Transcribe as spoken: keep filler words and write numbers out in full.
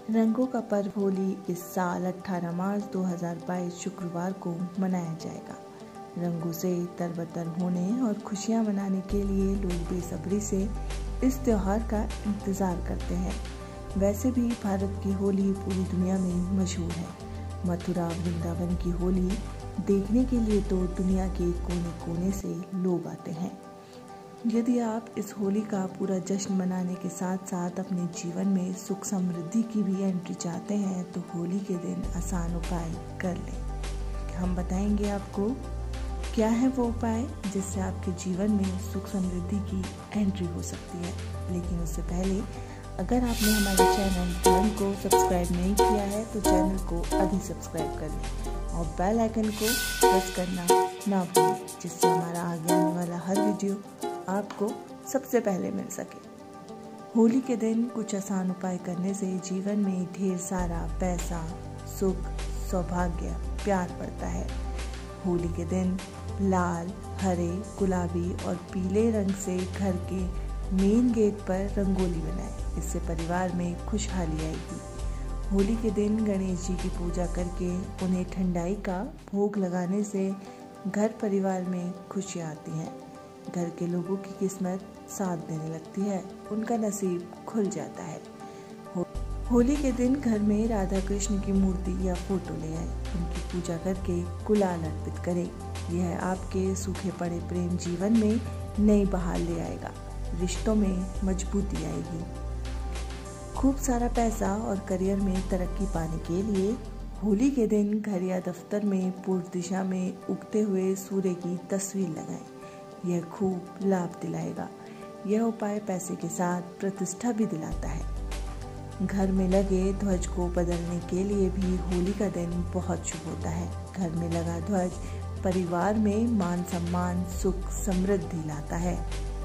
रंगों का पर्व होली इस साल अठारह मार्च दो हज़ार बाईस शुक्रवार को मनाया जाएगा। रंगों से तरबतर होने और खुशियां मनाने के लिए लोग बेसब्री से इस त्योहार का इंतज़ार करते हैं। वैसे भी भारत की होली पूरी दुनिया में मशहूर है। मथुरा वृंदावन की होली देखने के लिए तो दुनिया के कोने कोने से लोग आते हैं। यदि आप इस होली का पूरा जश्न मनाने के साथ साथ अपने जीवन में सुख समृद्धि की भी एंट्री चाहते हैं तो होली के दिन आसान उपाय कर लें। हम बताएंगे आपको क्या है वो उपाय जिससे आपके जीवन में सुख समृद्धि की एंट्री हो सकती है। लेकिन उससे पहले अगर आपने हमारे चैनल टर्न को सब्सक्राइब नहीं किया है तो चैनल को अभी सब्सक्राइब कर लें और बेल आइकन को प्रेस करना ना भूलें, जिससे हमारा आगे आने वाला हर वीडियो आपको सबसे पहले मिल सके। होली के दिन कुछ आसान उपाय करने से जीवन में ढेर सारा पैसा, सुख, सौभाग्य, प्यार बढ़ता है। होली के दिन लाल, हरे, गुलाबी और पीले रंग से घर के मेन गेट पर रंगोली बनाएं। इससे परिवार में खुशहाली आएगी। होली के दिन गणेश जी की पूजा करके उन्हें ठंडाई का भोग लगाने से घर परिवार में खुशियाँ आती हैं। घर के लोगों की किस्मत साथ देने लगती है, उनका नसीब खुल जाता है। हो, होली के दिन घर में राधा कृष्ण की मूर्ति या फोटो ले आए, उनकी पूजा करके गुलाल अर्पित करें। यह आपके सूखे पड़े प्रेम जीवन में नई बहार ले आएगा, रिश्तों में मजबूती आएगी। खूब सारा पैसा और करियर में तरक्की पाने के लिए होली के दिन घर या दफ्तर में पूर्व दिशा में उगते हुए सूर्य की तस्वीर लगाएं। यह खूब लाभ दिलाएगा। यह उपाय पैसे के साथ प्रतिष्ठा भी दिलाता है। घर में लगे ध्वज को बदलने के लिए भी होली का दिन बहुत शुभ होता है। घर में लगा ध्वज परिवार में मान सम्मान, सुख, समृद्धि लाता है।